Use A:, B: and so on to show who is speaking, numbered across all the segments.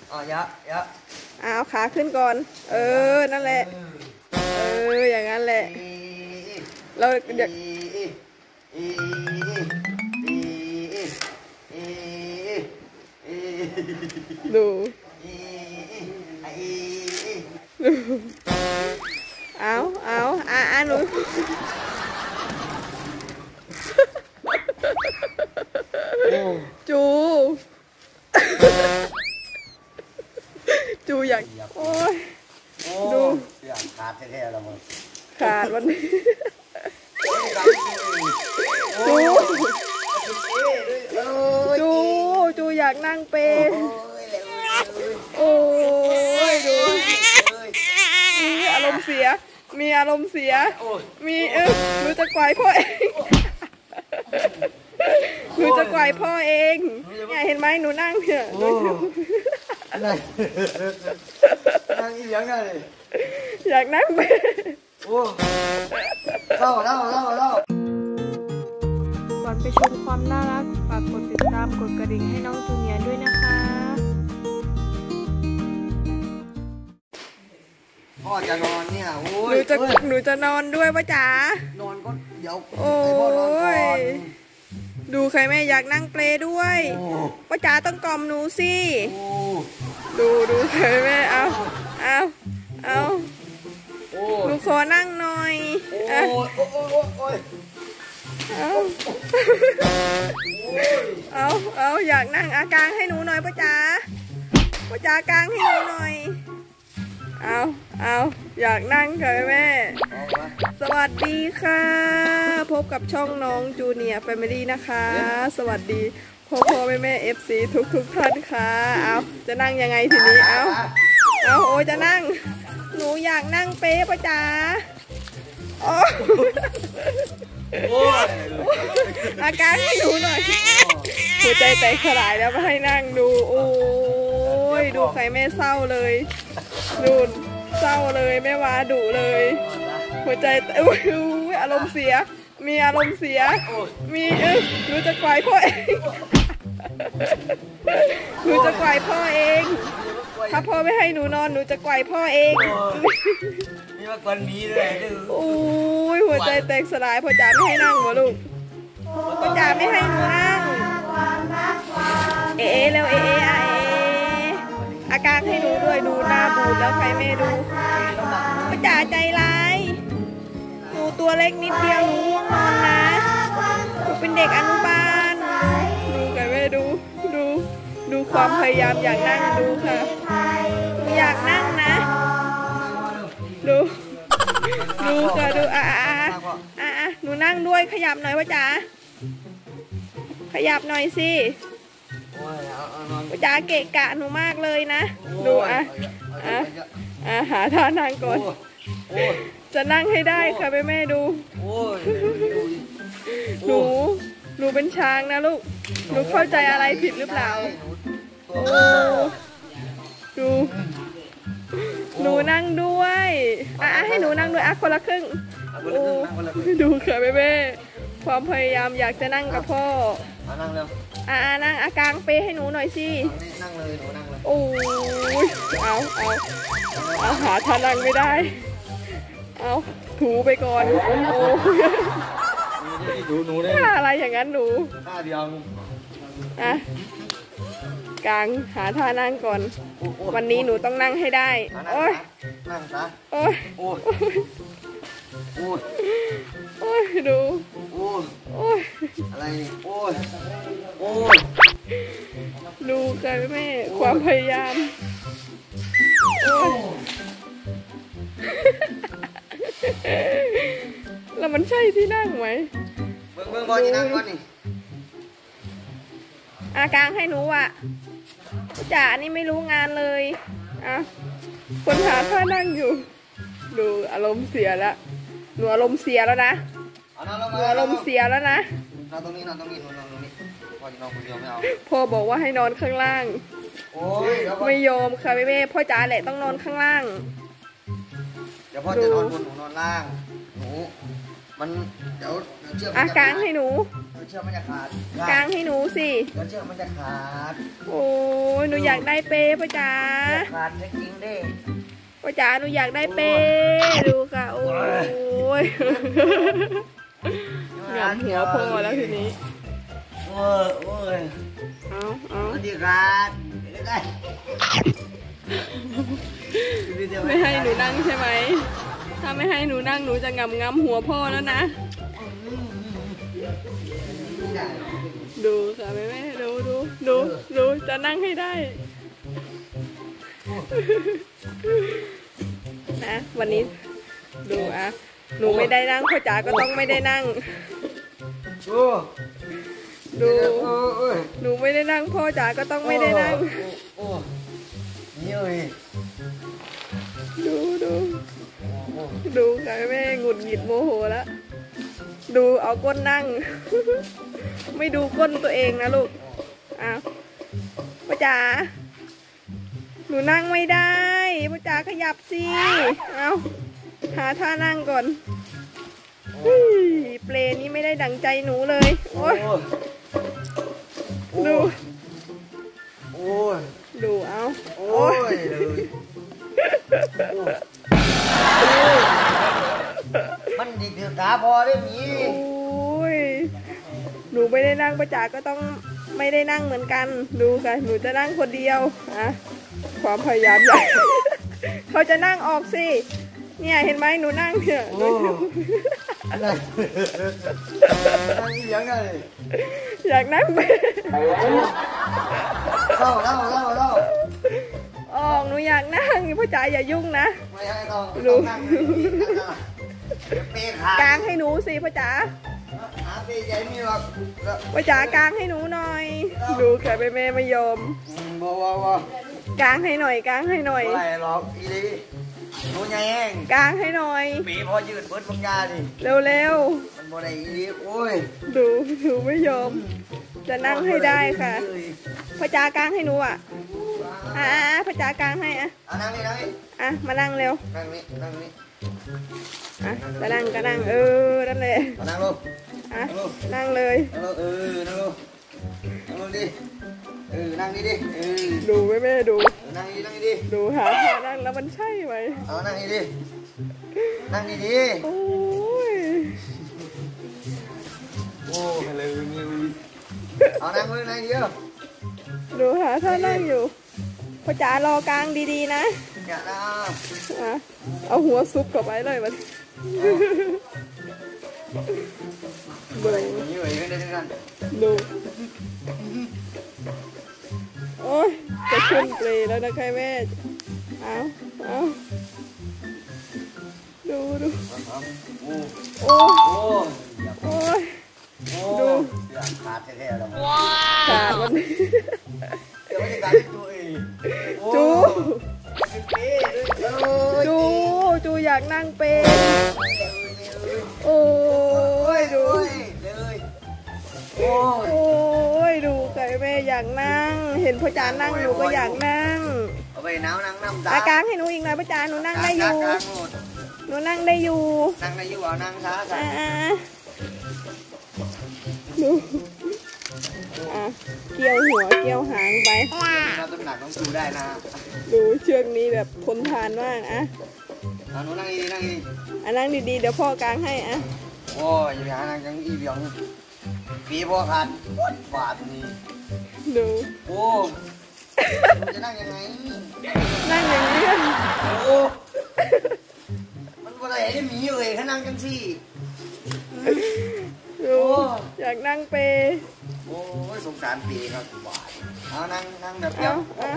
A: ยะ
B: เอาขาขึ้นก่อนนั่นแหละอย่างนั้นแหละเราเดี๋ยวดูเอาหนูจูอยากโอ้ยดู
A: อยากขาดแท้ๆแล้วมึง
B: ขาดวันนี้จูอยากนั่งเปโอ้ยดูมีอารมณ์เสียมีหนูจะไกวพ่อเองเนี่ยเห็นไหมหนูนั่งเนี่ย
A: นั่งอีหยังได้เลย
B: อยากนั่งเป
A: เล่า
B: ก่อนไปชมความน่ารักฝากกดติดตามกดกระดิ่งให้น้องจูเนียร์ด้วยนะคะ
A: พ่อจะนอนเนี่ยโอ้ย
B: หนูจะนอนด้วยป่ะจ๋าน
A: อนก็เดี๋ยว
B: โอ้ยดูใครแม่อยากนั่งเปลด้วยป้าจ๋าต้องกล่อมหนูสิดูใครแม่เอาหนูขอนั่งหน่อยเอาอยากนั่งกางให้หนูหน่อยป้าจ๋ากางให้หนูหน่อยเอาอยากนั่งค่ะแม่สวัสดีค่ะพบกับช่องน้องจูเนียร์แฟมิลี่นะคะสวัสดีพ่อแม่FC ทุกท่านค่ะเอาจะนั่งยังไงทีนี้เอาโอ้จะนั่งหนูอยากนั่งเป๊ะป้าจ๋าอาการให้หนูหน่อยหัวใจแตกสลายแล้วมาให้นั่งดูโอ้ยดูใครแม่เศร้าเลยดูเศร้าเลยแม่วาดุเลยหัวใจอารมณ์เสียมีอารมณ์เสียมีหนูจะไกวพ่อเองถ้าพ่อไม่ให้หนูนอนหนูจะไกวพ่อเอง
A: นี่ว่าคนนี้เลย
B: โอ้ยหัวใจแตกสลายพ่อจ๋าไม่ให้นั่งเหรอลูกพ่อจ๋าไม่ให้หนูนั่งเร็วอากางให้หนูด้วยดูหน้าบูดแล้วใครแม่ดูพ่อจ๋าใจร้ายหนูตัวเล็กนิดเดียวหนูนอนนะหนูเป็นเด็กอนุบาลดูใครแม่ดูความพยายามอยากนั่งดูค่ะอยากนั่งนะดูค่ะดูหนูนั่งด้วยขยับหน่อยพ่อจ๋าขยับหน่อยสิพ่อจ๋าเกะกะหนูมากเลยนะดูหาท่านั่งก่อนจะนั่งให้ได้ค่ะแม่ดูหนูเป็นช้างนะลูกหนูเข้าใจอะไรผิดหรือเปล่าหนูนั่งด้วยให้หนูนั่งด้วยคนละครึ่งดูค่ะแม่ความพยายามอยากจะนั่งกับพ่อ
A: นั่งเร็ว
B: นั่งกางเปให้หนูหน่อยสิ
A: นั่งเลยหนูนั่งเลย
B: โอ้ยเอาหาท่านั่งไม่ได้เอาถูไปก่อนโอ้ท่าอะไรอย่างนั้นหนู
A: ท่าเดียว
B: กางหาท่านั่งก่อนวันนี้หนูต้องนั่งให้ได้โอ้ย
A: นั่งซะ
B: โอ้ยดู
A: โอ้ยอะไรโอ้ย
B: ดูกันแม่ความพยายามแล้วมันใช่ที่นั่งไหม
A: เบิ่งบอลที่นั่งก่อนนี่
B: กางให้หนูจ๋านี่ไม่รู้งานเลยคนหาท่านั่งอยู่ดูอารมณ์เสียแล้วหนูอารมณ์เสียแล้วนะหนูอารมณ์เสียแล้วนะ
A: นอนตรงนี้พ่อจะนอนคนเดียวไม่เอา
B: พ่อบอกว่าให้นอนข้างล่างไม่ยอมค่ะแม่พ่อจ๋าแหละต้องนอนข้างล่าง
A: เดี๋ยวพ่อจะนอนบนหนูนอนล่างหนูมันเดี๋ยว
B: กางให้หนู
A: เชือกมันจะขาด
B: กางให้หนูสิ
A: เดี๋ยวเชือกมันจะขาด
B: โอ้ยหนูอยากได้เปย์พ่อจ๋า
A: ขาดจริงๆดิ
B: พ่อจ๋าหนูอยากได้เปดูค่ะโอ้ยหงำหัวพ่อแล้วทีนี้
A: โอ้ย
B: เอา
A: มันดีขาดได้
B: ไม่ให้หนูนั่งใช่ไหมถ้าไม่ให้หนูนั่งหนูจะงำหัวพ่อแล้วนะดูค่ะแม่ดูจะนั่งให้ได้นะวันนี้ดูอ่ะหนูไม่ได้นั่งพ่อจ๋าก็ต้องไม่ได้นั่งดูหนูไม่ได้นั่งพ่อจ๋าก็ต้องไม่ได้นั่ง
A: นี่เลย
B: ดูค่ะแม่หงุดหงิดโมโหแล้วดูเอาก้นนั่ง ไม่ดูก้นตัวเองนะลูกอ้าวพ่อจ๋าหนูนั่งไม่ได้พ่อจ๋าขยับสิเอาหาท่านั่งก่อนเปลนี้ไม่ได้ดั่งใจหนูเลยโอ้ยดูเอาโอ้ย
A: มันดีถือขาพอได้มี
B: โอ้ยหนูไม่ได้นั่งประจ๋าก็ต้องไม่ได้นั่งเหมือนกันดูค่ะหนูจะนั่งคนเดียวอะความพยายามใหญ่ เขาจะนั่งออกสิเนี่ยเห็นไหมหนูนั่งเนี่ยอยากนั่งไป
A: เล่า
B: ออกหนูอยากนั่งพ่อจ๋าอย่ายุ่งนะ
A: ไม่ให้ต้องนั่ง
B: กางให้หนูสิพ่อจ๋าพ่อจ๋ากางให้หนูหน่อยดูแค่แม่ไม่ยอมกางให้หน่อย
A: ไม่หรอกอีลีหนูยัง
B: กางให้หน่อย
A: ปีพอยืดเบิดบางยาดิ
B: เร็ว
A: มันบ่ได้อีลีโอ้ย
B: ดูไม่ยอมจะนั่งให้ได้ค่ะพ่อจ๋ากางให้หนูอ่ะพ่อจ๋ากางให้
A: นั่งนี่
B: มานั่งเร็ว
A: นั่งนี่
B: ก็นั่งนั่นแหละ
A: นั่งลง
B: นั่งเลย
A: นั่งลงดินั่งดิ
B: ดูแม่ดู
A: นั่งดิ
B: ดูหานั่งแล้วมันใช่ไหม
A: นั่งดิ
B: โอ้ย
A: เลยนั่งเลยนั่งเดียว
B: ดูหาท่านั่งอยู่พ่อจ๋ารอกลางดีๆนะเอาหัวซุปเข้าไปเลยมันดูโอ้ยจะขึ้นเปลแล้วนะใครแม่เอาดูโอ้ยดู
A: ขาดแท้ๆแล้ว
B: ขาดวันนี้จูอยากนั่งเปโอ้ยดูดูไก่แม่อยากนั่งเห็นพ่อจ๋านั่งหนูก็อยากนั่ง
A: เอาไปนั่ง
B: กางให้หนูอีกหน่อยพ่อจ๋าหนูนั่งได้อยู่เอานั่งช้าดูเกี่ยวหัวเกี่ยวหางไป
A: น้ำหนักต้องดูได้นะ
B: ดูเชือกนี้แบบทนทานมาก
A: หนูนั่งดี
B: นั่งดีๆเดี๋ยวพ่อกางให้
A: โอ้ยอย่านั่งจังอีเบียงปีพ่อขาดบาดนี่
B: ดู
A: โอ้จะนั่งยังไง
B: นั่งอย่างนี้
A: โอ้มันอะไรได้มีเลยถ้านั่งกันสิ
B: ดูอยากนั่งเป
A: โอ้ยสงสารปีครับบาดนั่งแบบเดียว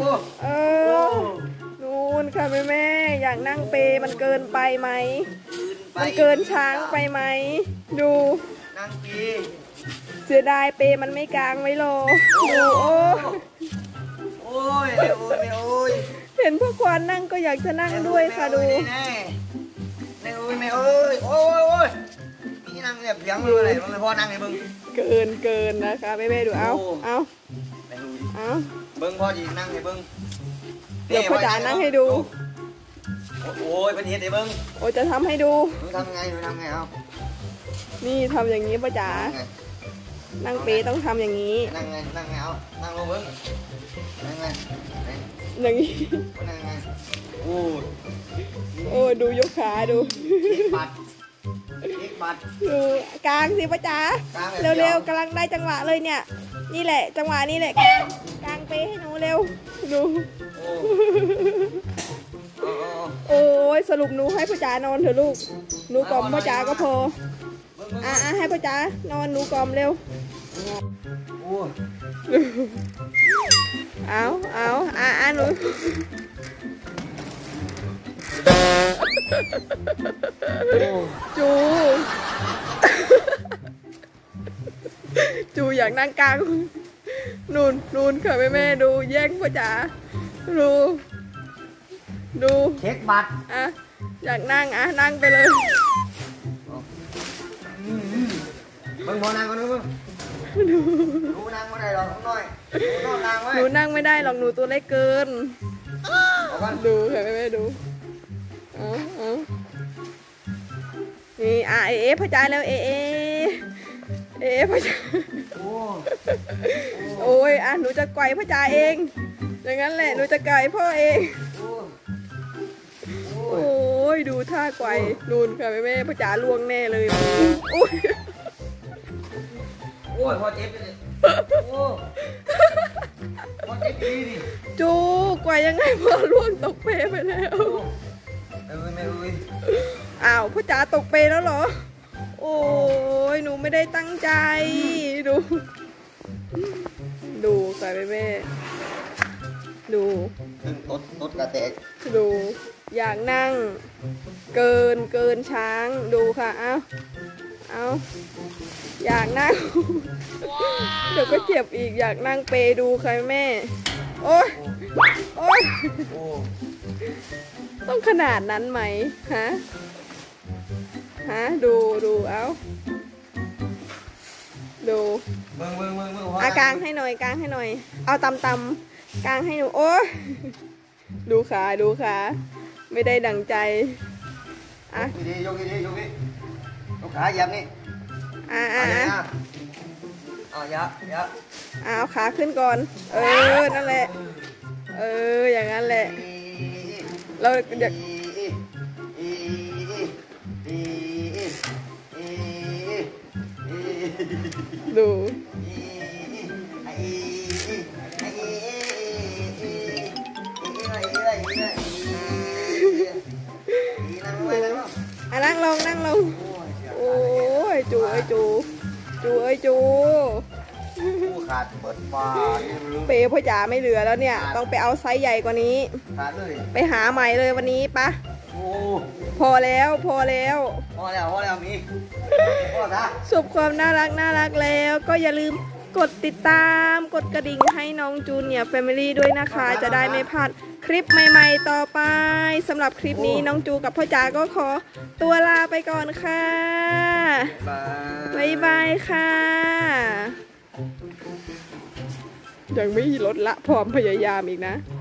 B: นู่นค่ะแม่อยากนั่งเปมันเกินไปไหมมันเกินช้างไปไหมดู
A: นั่งปี
B: เสียดายเปมันไม่กลางไว้รอดู
A: โอ้ย
B: เห็นพ่อควานนั่งก็อยากจะนั่งด้วยค่ะดู
A: โอ้ยนี่นั่งแบบยังเลยพ่อนั่งให้เบิ้ง
B: เกินนะคะแม่ดูเอา
A: เบิ้งพ่อจีนั่งให้เบิ้ง
B: เดี๋ยวพ่อจ๋านั่งให้ดู
A: โอ้ยประเทศให้เบิ้ง
B: โอ้จะทำให้ดู
A: ทำไงเอา
B: นี่ทำอย่างนี้พ่อจ๋านั่งเปต้องทำอย่างนี้
A: นั่งไงเอานั่งลงเบิ้งนั่งไง
B: อย่างนี้
A: นั่งไงโอ้
B: โอ้ดูยกขาดู
A: เอ็กบัต
B: ดูกลางสิป้าจ๋าเร็วๆกำลังได้จังหวะเลยเนี่ย นี่แหละจังหวะนี้แหละกลางเปให้หนูเร็วดูโอ้ยสรุปหนูให้ป้าจ๋านอนเถอะลูกหนูกล่อมป้าจ๋าก็พอให้ป้าจ๋านอนหนูกล่อมเร็วเอาหนูจูอยากนั่งกลางนูนค่ะแม่ดูแย่งพ่อจ๋าดู
A: เช็คบัตร
B: อยากนั่งนั่งไปเลย
A: มึงพอนั่งก็นึกมึงดูนั่งไม่ได้หรอกน้อยหนูนั่งไว้
B: หนูนั่งไม่ได้หรอกหนูตัวเล็กเกินดูค่ะแม่ดูเอานี่พ่อจ๋าแล้วเอพ่อจ๋าโอ้ยหนูจะไกวพ่อจ๋าเองอย่างนั้นแหละหนูจะไกวพ่อเองโอ้ยดูท่าไกวนูนค่ะแม่พ่อจ๋าล่วงแน่เลยโอ้
A: ยพอเจ็บเลยพอเจ็บดีดิ
B: จูไกวยังไงพ่อล่วงตกเปไปแล้วอ้าวพ่อจ๋าตกเปแล้วเหรอโอ้ยหนูไม่ได้ตั้งใจดูค่ะแม่ดู
A: ตดกระเตก
B: ดูอยากนั่งเกินช้างดูค่ะเอาอยากนั่งเดี๋ยวก็เจ็บอีกอยากนั่งเปดูค่ะแม่โอ้ยต้องขนาดนั้นไหมฮะดูเอาดูกางให้หน่อยเอาตำกางให้หนูโอ้ยดูขาไม่ได้ดังใจ
A: ยกขาเหยียบนี่
B: เอาขาขึ้นก่อนนั่นแหละอย่างนั้นแหละเราเดี๋ยวดูนั่งลงโอ้ยจู
A: ขาดเปิดฟ้า
B: เปพ่อจ๋าไม่เหลือแล้วเนี่ยต้องไปเอาไซส์ใหญ่กว่านี้ไปหาใหม่เลยวันนี้ปะพอแล้ว
A: มี
B: สุขความน่ารักแล้วก็อย่าลืมกดติดตามกดกระดิ่งให้น้องจูเนียร์แฟมิลี่ด้วยนะคะจะได้ไม่พลาดคลิปใหม่ๆต่อไปสำหรับคลิปนี้น้องจูกับพ่อจ๋าก็ขอตัวลาไปก่อนค่ะบ๊ายบายค่ะยังไม่ลดละพร้อมพยายามอีกนะ